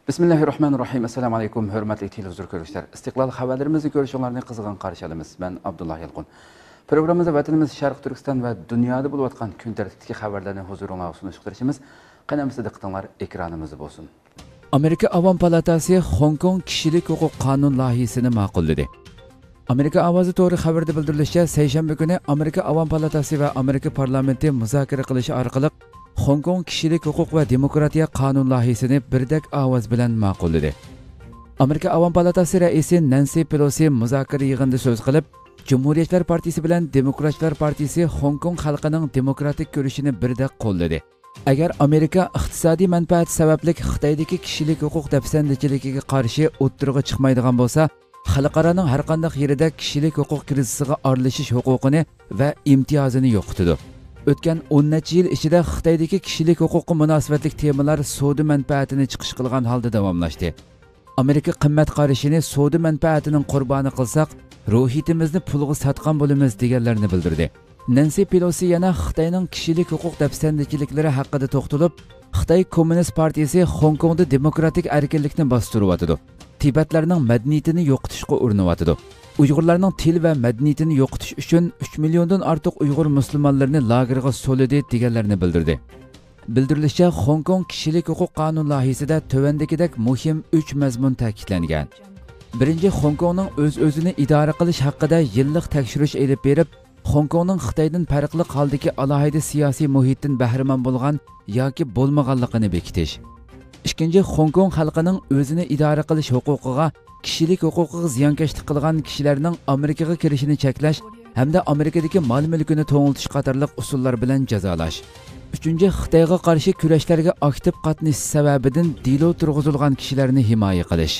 Bismillahirrahmanirrahim. Assalamu alaykum, hörmətli televizor görüşlər. İstiqlal xəbərlərimizi görüşünlərini qızğın qarşı alırıq. Mən Abdullah Yalqın. Proqramımızda vətənimiz Şərq Türkistan və dünyada bo'lib atqan kun tərtibdəki xəbərlərini huzurunuza sunuşdurışımız qanamızda diqqətinizlər ekranımızda olsun. Amerika Avam Palatası Hong Kong kishilik huquq qonun loyihasini ma'qulladi. Amerika ovozi to'g'ri xabarda bildirilishicha, seshanba kuni Amerika Avam Palatasi va Amerika parlamenti muzokara qilishi orqali Hong Kong kishilik huquq va demokratiya qonun loyihasini birdek ovoz bilan ma'qulladi. Amerika Avam Palatasi raisi Nancy Pelosi muzokara yig'inida so'z qilib, Cumhuriyetçiler Partisi bilan Demokratlar Partisi Hong Kong xalqining demokratik ko'rishini birdek qo'lladi. Agar Amerika iqtisodiy manfaat sababli Xitoydagi kishilik huquq dafsandichiligiga qarshi o'ttirg'i chiqmaydigan bo'lsa, xalqaroning har qanday yerida kishilik huquq krizisiga aralashish huquqini va imtiyozini yo'qotadi. O'tgan 10 necha yil ichida Xitoydagi kishilik huquqi munosabatli temalar savdo manfaatini chiqish qilgan holda davomlashdi. Amerika qimmat qarashini savdo manfaatining qurboni qilsak, ruhiyatimizni pulga sotgan bo'lamiz deganlarni bildirdi. Nancy Pelosi yana Xitoyning kishilik huquq dafsandichiliklari haqida to'xtalib, Xitoy Kommunist partiyasi Hong Kongda demokratik erkinlikni bostiryotidi. Tibetlarning madaniyatini yo'qotishga urinyotidi. Uyg'urlarning til va madaniyatini yo'qotish uchun 3 milliondan ortiq Uyg'ur musulmonlarini lagerga soladi deganlarni bildirdi. Bildirilishicha, Hong Kong kishilik huquq qonun loyihasida tövandagidek muhim 3 mazmun ta'kidlangan. Birinchi, Hong Kongning o'z-o'zini idora qilish haqida yillik tekshirish elib berib, Hong Kongning Xitoydan farqli holdagi alohida siyosiy muhitdan bahramand bo'lgan yoki bo'lmaganligini bekitish. Ikkinchi, Hong Kong xalqining o'zini idora qilish huquqiga, kishilik huquqiga ziyonkashlik qilgan kishilarning Amerikaga kirishini cheklash hamda Amerikadagi mol-mulkini to'ng'iltish qatorliq usullar bilan jazolash. Uchinchi, Xitoyga qarshi kurashlarga aktiv qatnashish sababidan dilo turg'izilgan kishilarni himoya qilish.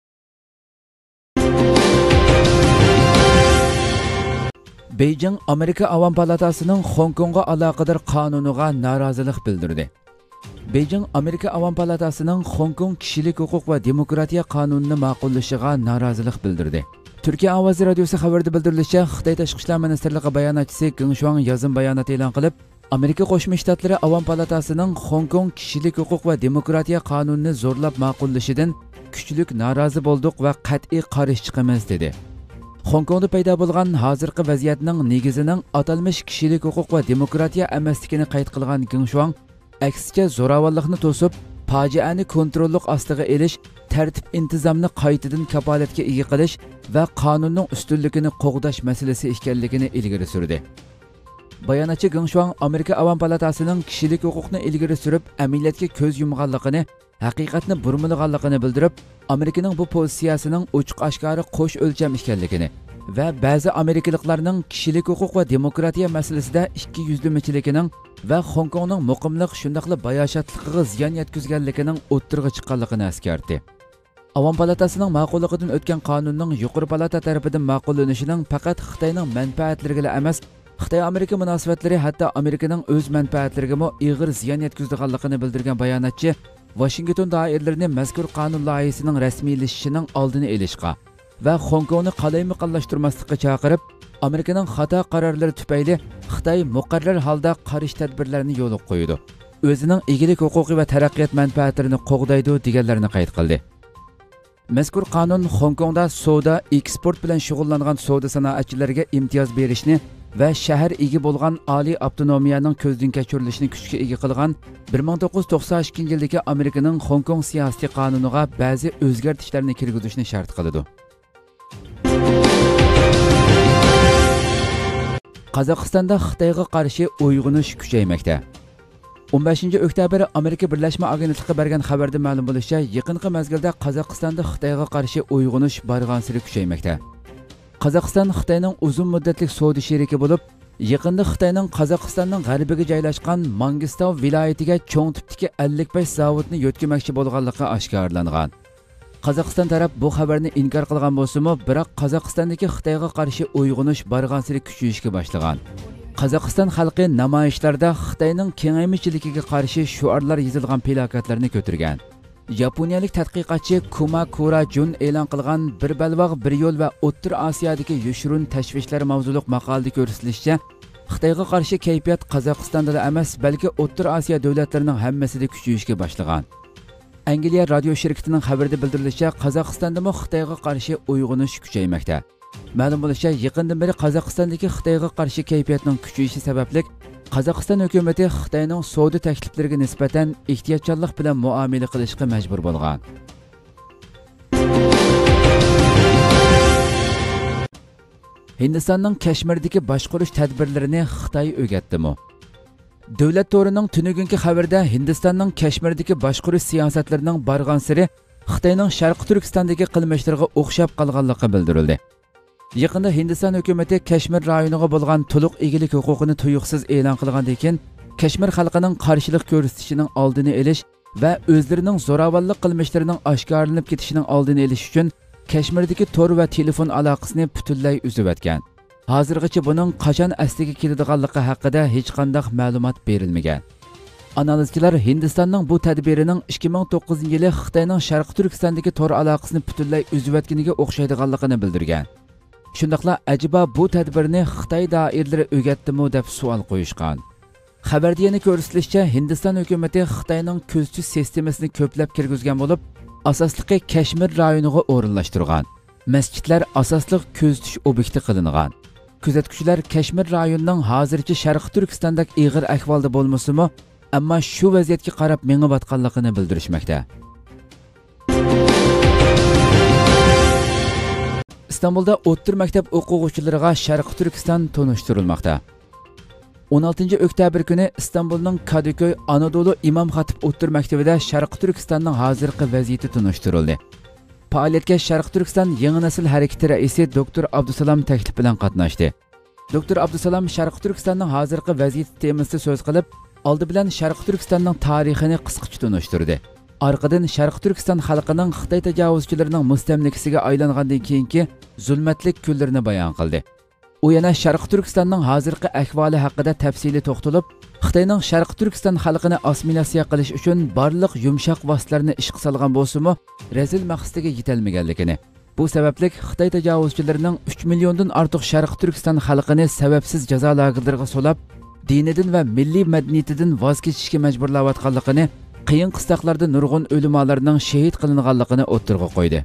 Beijing Amerika Avam Palatasining Hong Kongga aloqador qonuniga norozilik bildirdi. Beijing Amerika Avam Palatasining Hong Kong kishilik huquq va demokratiya qonunini ma'qullashiga norozilik bildirdi. Turkiya ovozi radiosi xabarida bildirilishicha, Xitoy Tashqi ishlar ministrligi bayonotchisi Geng Shuang yozim bayonot e'lon qilib, Amerika Qo'shma Shtatlari Avam Palatasining Hong Kong kishilik huquq va demokratiya qonunini zo'rlab ma'qullashidan kuchlik norozi bo'ldik va qat'iy qarshi chiqamiz dedi. Hong Kongda paydo bo'lgan hozirgi vaziyatning negizining atalmish kishilik huquq va demokratiya emasligini qayd qilgan Geng Shuang, aksicha zo'ravonlikni to'sib, fojiani kontrollik ostiga elish, tartib intizomni qaytadan kapolatga ega qilish va qonunning ustunligini qo'g'dash masalasi ekanligini ilgari surdi. Bayonotchi Geng Shuang Amerika Avam Palatasining kishilik huquqni ilgari surib, amaliyotga ko'z yumganligini, haqiqatni burmalaganligini bildirib, Amerikaning bu pozitsiyasining ochiq-oshkora qo'sh o'lcham ekanligini va ba'zi amerikaliklarning kishilik huquq va demokratiya masalasida ikki yuzlamachiliginin va Hong Kongning muqimlik shundaqli bayoshatligiga ziyon yetkazganligining o'ttirg'i chiqqanligini eskartdi. Avam Palatasining ma'qulligidan o'tgan qonunning yuqori palata tarafidan ma'qullanishining faqat Xitoyning manfaatlariga emas, Xitoy-Amerika munosabatlari hatto Amerikaning o'z manfaatlariga ham og'ir ziyon yetkazganligini bildirgan bayonotchi, Washington doiralarini mazkur qonun loyihasining rasmiylashishining oldini olishga va Hong Kongni qalaymaqonlashtirmaslikka chaqirib, Amerikaning xato qarorlari tufayli Xitoy muqarrar holda qarish tadbirlarini yo'lga qo'ydi. O'zining egilik huquqi va taraqqiyot manfaatlarini qo'g'daydi deganlarni qayd qildi. Mazkur qonun Hong Kongda savdo, eksport bilan shug'ullangan savdo sanoatchilariga imtiyoz berishni va shahar ega bo'lgan oliy avtonomiyaning ko'zdan kechirilishini kuchga ega qilgan 1992-yildagi Amerikaning Hong Kong siyosiy qonuniga ba'zi o'zgartishlarni kirgizishni shart qiladi. Qozog'istonda Xitoyga qarshi uyg'unish kuchaymoqda. 15-oktyabr Amerika Birlashma agentligi bergan xabarda ma'lum bo'lishicha, yaqinqi mezgilda Qozog'istonda Xitoyga qarshi uyg'unish barg'ansiri kuchaymoqda. Qozog'iston Xitoyning uzun muddatli savdo sheriki bo'lib, yaqinda Xitoyning Qozog'istonning g'arbiga joylashgan Mangistau viloyatiga cho'ng tipdagi 55 zavodni yo'tkamoqchi bo'lganligi oshkorlangan. Qozog'iston taraf bu xabarni inkor qilgan bo'lsa-mu, biroq Qozog'istondagi Xitoyga qarshi uyg'unish barg'ansiri kuchayishga boshlagan. Qozog'iston xalqi namoyishlarda Xitoyning kengaymichiligiga qarshi shuarlar yozilgan plakatlarni ko'targan. Yaponiyalik tadqiqotchi Kuma Kurajun e'lon qilgan bir balvoq bir yo'l va O'rta Osiyodagi yushurun tashvishlar mavzuliq maqolada ko'rsatilishicha, Xitoyga qarshi kayfiyat Qozog'istonda emas, balki O'rta Osiyo davlatlarining hammasida kuchayishga boshlagan. Angliya radio şirketining xabarida bildirilishicha, Qozog'istondami Xitoyga qarshi uyg'unish kuchaymoqda. Ma'lum bo'lishicha, yaqindan beri Qozog'istondagi Xitoyga qarshi kayfiyatning kuchayishi sababli Qozog'iston hukumati Xitoyning savdo takliflariga nisbatan ehtiyotkorlik bilan muomala qilishga majbur bo'lgan. Hindistonning Kashmirdagi boshqarish tadbirlarini Xitoy o'rgatdimi? Davlat to'rining tunugungi xabarida Hindistonning Kashmirdagi boshqarish siyosatlarining borgan siri Xitoyning Sharqiy Turkistondagi qilmishlariga o'xshab qolganligi bildirildi. Yaqinda Hindiston hukumati Kashmir rayoniga bo'lgan to'liq egilik huquqini tuyuqsiz e'lon qilgandan keyin Kashmir xalqining qarshilik ko'rsatishining oldini olish va o'zlarining zo'ravonlik qilmishlarining oshkorlanib ketishining oldini olish uchun Kashmirdagi tor va telefon aloqasini butunlay uzib o'tgan. Hozirgacha buning qachon asliga keladiganligi haqida hech qanday ma'lumot berilmagan. Analizchilar Hindistonning bu tadbirining 2009-yili Xitoyning Sharqiy Turkistondagi tor aloqasini butunlay uzib o'tganiga o'xshaydiganligini bildirgan. Shundaqla ajiba bu tadbirni Xitoy doiralari o'rgatdimi deb savol qo'yishgan. Xabarda yana ko'rsatilishicha, Hindiston hukumati Xitoyning ko'zsiz sistemasini ko'plab kirgizgan bo'lib, asosliqi Kashmir rayoniga o'rinlashtirgan. Masjidlar asosliq ko'zitish obyekti qilingan. Kuzatuvchilar Kashmir rayonining hozircha Sharqiy Turkistondagi ig'ir ahvolda bo'lmasa-mu, ammo shu vaziyatga qarab mengayotganligini bildirishmoqda. İstanbulda o'rta maktab o'quvchilariga Sharqiy Turkiston tanishtirilmoqda. 16 oktyabr kuni İstanbulning Kadıköy Anadolu İmam Hatip o'rta maktabida Sharqiy Turkistonning hozirgi vaziyati tanishtirildi. Faoliyatga Sharqiy Turkiston yangi nasil harakati raisi Dr. Abdusalom taklif bilan qatnashdi. Dr. Abdusalom Sharqiy Turkistonning hozirgi vaziyati temasida so'z qilib, oldi bilan Sharqiy Turkistonning tarixini qisqacha tanishtirdi. Arqadan Sharqiy Turkiston xalqining Xitoy tajovuzchilarining mustamlikasiga aylangandan keyingi zulmatlik kunlarini bayon qildi. U yana Sharqiy Turkistonning hozirgi ahvoli haqida tafsili to'xtalib, Xitoyning Sharqiy Turkiston xalqini assimilyatsiya qilish uchun barliq yumshoq vositalarni ishga solgan bo'lsa-mu, razil maqsadiga yetolmaganligini. Bu sababli Xitoy tajovuzchilarining 3 milliondan ortiq Sharqiy Turkiston xalqini sababsiz jazo lagerlariga solib, dinidan va milliy madaniyatidan voz kechishga majburlayotganligini, qiyin qistoqlarda nurg'un o'limalarning shahid qilinganligini o'ttirg'a qo'ydi.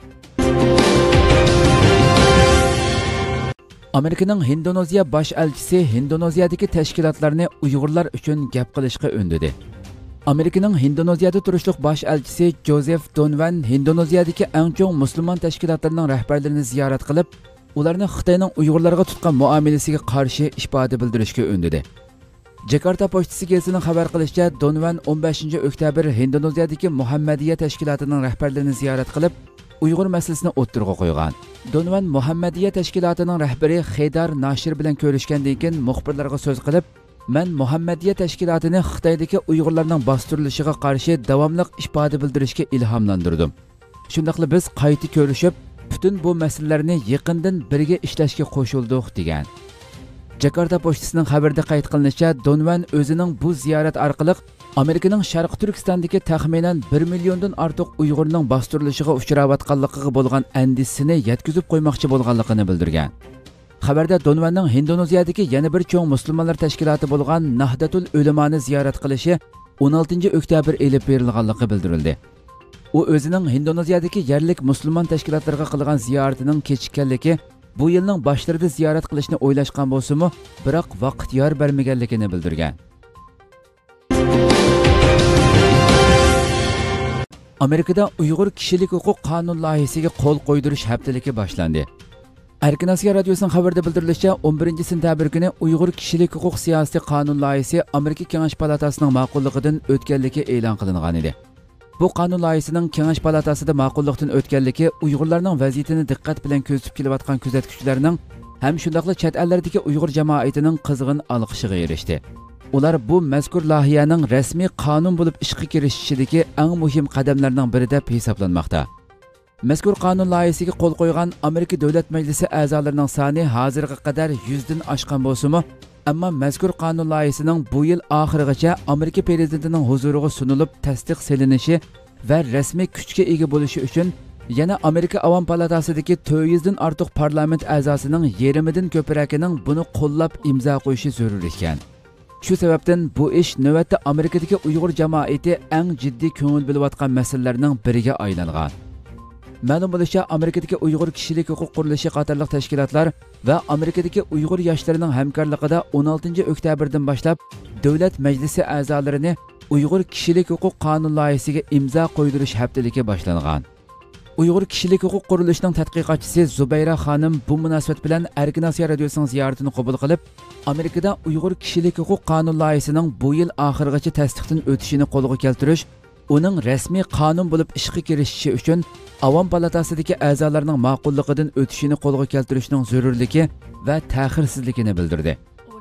Amerikaning Indoneziya bosh elchisi Indoneziyadagi tashkilotlarni Uyg'urlar uchun gap qilishga undadi. Amerikaning Indoneziyada turishliq bosh elchisi Joseph Donovan Indoneziyadagi eng chong musulmon tashkilotlarining rahbarlarini ziyorat qilib, ularni Xitoyning Uyg'urlarga tutgan muomalasiga qarshi ifoda bildirishga undadi. Jakarta pochtasi gazetining xabar qilishicha, Donovan 15 oktyabr Indoneziyadagi Muhammadiya tashkilotining rahbarlarini ziyorat qilib, Uyg'ur masalasini o'ttirg'a qo'ygan. Donovan Muhammadiya tashkilotining rahbari Haydar Nashir bilan ko'rishgandan keyin muxbirlarga so'z qilib, "Men Muhammadiya tashkilotini Xitoydagi Uyg'urlarning bostirilishiga qarshi davomli ifoda bildirishga ilhomlantirdim. Shundaqla biz qayta ko'rishib, butun bu masalalarni yaqindan birga ishlashga qo'shildik" degan. Jakarta pochtasining xabarida qayd qilinishicha, Donovan o'zining bu ziyorat orqali Amerikaning Sharqiy Turkistondagi taxminan 1 milliondan ortiq Uyg'urning bostirilishiga uchrayotganligiga bo'lgan andisini yetkazib qo'ymoqchi bo'lganligini bildirgan. Xabarda Donovanning Indoneziyadagi yana bir cho'ng musulmonlar tashkiloti bo'lgan Nahdatul Ulamoni ziyorat qilishi 16 oktyabr elib berilganligi bildirildi. U o'zining Indoneziyadagi yerlik musulmon tashkilotlariga qilgan ziyaratining kechikkanligi, bu yilning boshlarida ziyorat qilishni o'ylashgan bo'lsa-mu, biroq vaqt yor bermaganligini bildirgan. Amerikada Uyg'ur kishilik huquq qonun loyihasiga qo'l qo'ydirish haftaligi boshlandi. Erkin Asiya radiosining xabarida bildirilishicha, 11 sentabr kuni Uyg'ur kishilik huquq siyosiy qonun loyihasi Amerika Kengash palatasining ma'qulligidan o'tganligi e'lon qilingan edi. Bu qonun loyihasining Kengash palatasida ma'qullikdan o'tganligi Uyg'urlarning vaziyatini diqqat bilan ko'zib kelayotgan kuzatuvchilarning ham shundaqla chet ellardagi Uyg'ur jamoatining qizg'in olqishiga erishdi. Ular bu mazkur loyihaning rasmiy qonun bo'lib ishga kirishishidagi eng muhim qadamlarning biri deb hisoblanmoqda. Mazkur qonun loyihasiga qo'l qo'ygan Amerika Davlat Majlisi a'zolarining soni hozirga qadar 100 dan oshgan bo'lsa-mu, ammo mazkur qonun loyihasining bu yil oxirigacha Amerika prezidentining huzuriga sunilib tasdiq silinishi va rasmiy kuchga ega bo'lishi uchun yana Amerika Avom palatasidagi 400 dan ortiq parlament a'zosining yarimidan ko'proqining buni qo'llab imzo qo'yishi zarur ekan. Shu sababdan bu ish navbatda Amerikadagi Uyg'ur jamoati eng jiddiy ko'ngil bo'layotgan masalalarning biriga aylangan. Ma'lum bo'lishicha, Amerikadagi Uyg'ur kishilik huquq qurilishi qatorliq tashkilotlar va Amerikadagi Uyg'ur yoshlarining hamkorligida 16 oktyabrdan boshlab Davlat Majlisi a'zolarini Uyg'ur kishilik huquq qonun loyihasiga imzo qo'ydirish haftaligi boshlangan. Uyg'ur kishilik huquq qurilishining tadqiqotchisi Zubayra xonim bu munosabat bilan Erkin Osiyo radiosining ziyoratini qabul qilib, Amerikada Uyg'ur kishilik huquq qonun loyihasining bu yil oxirigacha tasdiqdan o'tishini qo'lga keltirish, uning rasmiy qonun bo'lib ishga kirishishi uchun Avom palatasidagi a'zolarning ma'qulligidan o'tishini qo'lga keltirishning zarurligi va ta'xirsizligini bildirdi.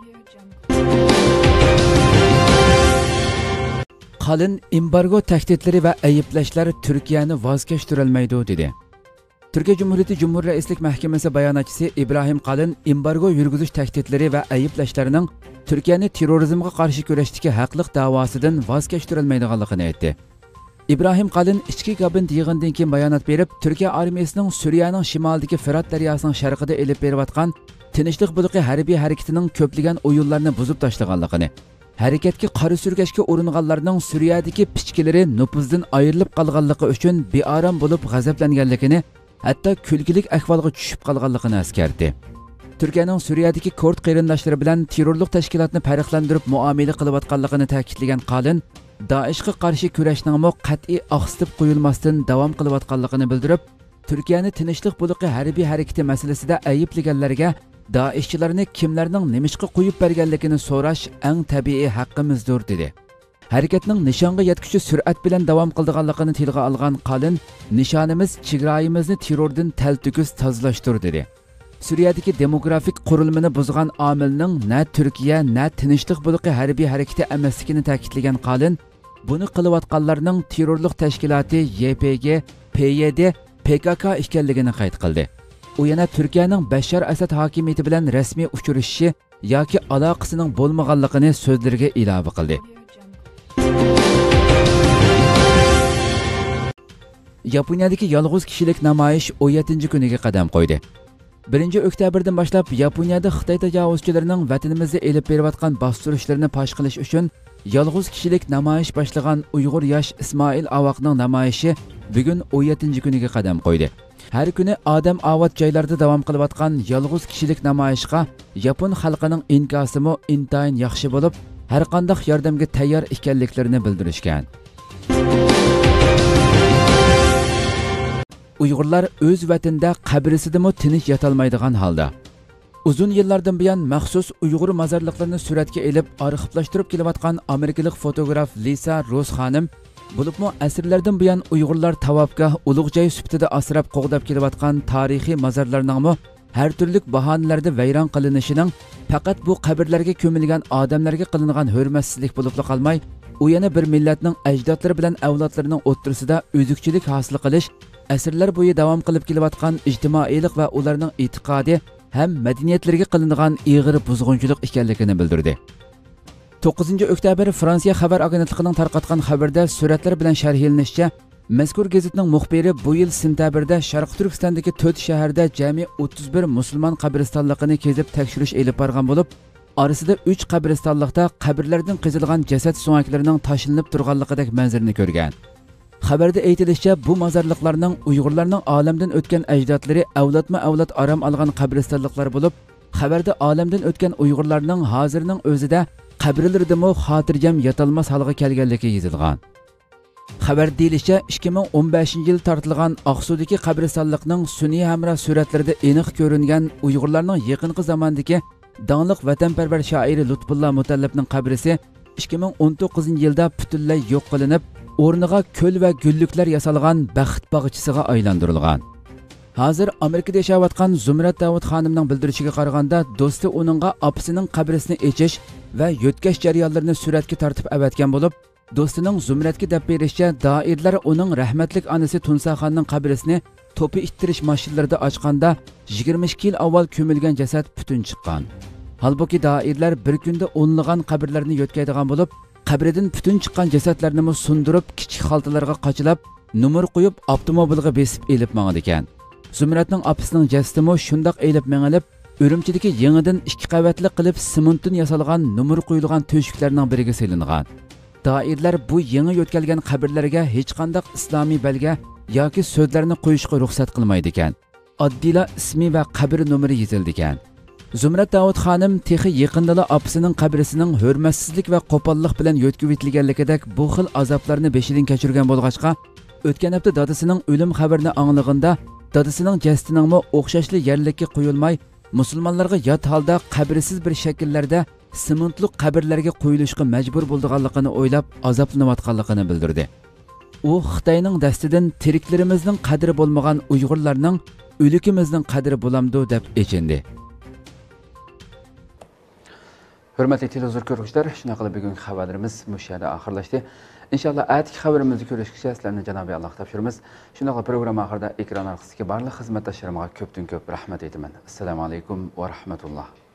Qalin embargo tahdidlari va ayblashlar Turkiyani voz kechtirolmaydi dedi. Turkiya Cumhuriyeti Cumhur Raislik Mahkamasi bayonotchisi İbrahim Qalin embargo yurgizish tahdidlari va ayblashlarning Turkiyani terrorizmga qarshi kurashdagi haqliq da'vosidan voz kechtirolmaydiganligini aytdi. İbrahim Qalin ichki kabinet yig'inidan keyin bayonot berib, Turkiya armiyasining Suriyaning shimolidagi Firat daryosining sharqida elib berayotgan tinchlik buliqi harbiy harakatining ko'plagan o'yinlarni buzib tashlaganligini, harakatga qora surkashga uringanlarning Suriyadagi pichkilari nupuzdan ayrilib qolganligi uchun bearam bo'lib g'azablanganligini, hatto kulgilik ahvolga tushib qolganligini eskartdi. Turkiyaning Suriyadagi kurd qarindoshlari bilan terrorlik tashkilotini farqlantirib muomala qilayotganligini ta'kidlagan Qalin, Daeshga qarshi kurashning qat'iy oqsitib qo'yilmasdan davom qilayotganligini bildirib, Turkiyani tinchlik buliqi harbiy harakati masalasida ayblaganlarga Daeshchilarni kimlarning nimishqa qo'yib berganligini so'rash eng tabiiy haqqimizdir dedi. Harakatning nishonga yetkishi sur'at bilan davom qildiganligini tilga olgan Qalin, nishonimiz chegaramizni terrordan taltukis tozalashdir dedi. Suriyadagi demografik qurilmani buzgan omilning na Turkiya, na tinchlik buliqi harbiy harakati emasligini ta'kidlagan Qalin, buni qilayotganlarning terrorlik tashkiloti YPG, PYD, PKK ekanligini qayd qildi. U yana Turkiyaning Bashar Asad hokimiyati bilan rasmiy uchrashishi yoki aloqasining bo'lmaganligini so'zlariga ilova qildi. Yaponiyadagi yolg'iz kishilik namoyish 17-kuniga qadam qo'ydi. 1 oktyabrdan boshlab Yaponiyada Xitoy tajovuzchilarining vatanimizga elib berayotgan bostirishlarni fosh qilish uchun yolg'iz kishilik namoyish boshlagan Uyg'ur yosh Ismoil Avoqning namoyishi bugun 17-kuniga qadam qo'ydi. Har kuni odam avod joylarda davom qilayotgan yolg'iz kishilik namoyishga Yapon xalqining inkosimi intayin yaxshi bo'lib, har qanday yordamga tayyor ekanliklarini bildirishgan. Uyg'urlar o'z vatanida qabrisidimi tinch yotolmaydigan holda. Uzun yillardan buyon maxsus Uyg'ur mazarliqlarini suratga elib, arxivlashtirib kelayotgan amerikalik fotograf Lisa Rose xonim, bo'libmi asrlardan buyon Uyg'urlar tavofga ulug' joy sifatida asrab qo'g'dab kelayotgan tarixiy mazarlarning har turli bahonalarda vayron qilinishining faqat bu qabrlarga ko'milgan odamlarga qilingan hurmatsizlik bo'lib qolmay, u yana bir millatning ajdodlari bilan avlodlarining o'ttirisida o'zukchilik hosil qilish, asrlar bo'yi davom qilib kelayotgan ijtimoiylik va ularning e'tiqodi ham madaniyatlariga qilingan ig'ir buzg'unchilik ekanligini bildirdi. 9 oktyabr Fransiya xabar agentligining tarqatgan xabarda suratlar bilan sharhlanishicha, mazkur gazetning muxbiri bu yil sentabrda Sharq Turkistondagi 4 shaharda jami 31 musulmon qabristonligini kezib tekshirish elib borgan bo'lib, orasida 3 qabristonlikda qabrlardan qizilgan jasad suyaklarining tashlanib turganligidek manzarani ko'rgan. Xabarda aytilishicha, bu mazarliqlarning Uyg'urlarning olamdan o'tgan ajdodlari avlodma-avlod aram olgan qabristonliklar bo'lib, xabarda olamdan o'tgan Uyg'urlarning hozirning o'zida qabrlaridami xotirjam yotolmas holga kelganligi yozilgan. Xabar deyilishicha, 2015-yil tortilgan Oqsudagi qabristonlikning sun'iy hamroh suratlarida aniq ko'ringan Uyg'urlarning yaqinqi zamondagi donglik vatanparvar shoiri Lutfullo Mutallibning qabrisi 2019-yilda butunlay yo'q qilinib, o'rniga ko'l va gulliklar yasalgan baxt bog'chisiga aylantirilgan. Hozir Amerikada yashayotgan Zumrat Davud xonimning bildirishiga qaraganda, do'sti uningga opasining qabrisini echish va yo'tkash jarayonlarini suratga tortib avatgan bo'lib, do'stining Zumratga deb berishicha, doirlar uning rahmatlik onasi Tunsaxonning qabrisini to'pi ittirish mashinlarida ochganda 22 yil avval ko'milgan jasad butun chiqqan. Halbuki doirlar bir kunda o'nlagan qabrlarni yo'tkaydigan bo'lib, qabridan butun chiqqan jasadlarni sundirib, kichik xaltalarga qochilab, numar qo'yib avtomobilga besib elib mangdi ekan. Zumratning opasining jasadi shundoq elib mangilib, Үрümchidagi yangidan 2 qavatli qilib sementdan yasalgan numur qo'yilgan to'shiklarning biriga selingan. Doirlar bu yangi yo'tkalgan qabrlarga hech qanday islomiy belga yoki so'zlarni qo'yishga ruxsat qilmaydi ekan. Oddiyla ismi va qabr nomeri yozildi ekan. Zumrat Davud xonim texi yaqindala opasining qabrisining hurmatsizlik va qo'pollik bilan yo'tkib etilganligidek bu xil azoblarni beshidan kechirgan bo'lg'achqa, o'tgan hafta dadasining o'lim xabarini anglaganda, dadasining jasadiningmi o'xshashli yerlikka qo'yilmay, musulmonlarga yot holda qabrisiz bir shakllarda sementlik qabrlarga qo'yilishga majbur bo'lganligini o'ylab azoblanayotganligini bildirdi. U Xitoyning dastidan tiriklarimizning qadri bo'lmagan Uyg'urlarning o'likimizning qadri bo'lamdi deb echindi. Hürmetli televizor ko'ruvchilar, shuna qilib bugungi xabarlarimiz mush yerda oxirlashdi. Inshaalloh atigi xabarimizni ko'rishgacha sizlarni Janobiy Alloh topshiramiz. Shunaqa programma oxirida ekran orqasidagi barliq xizmatdoshlarimga ko'pdan ko'p rahmat aytaman. Assalomu alaykum va rahmatulloh.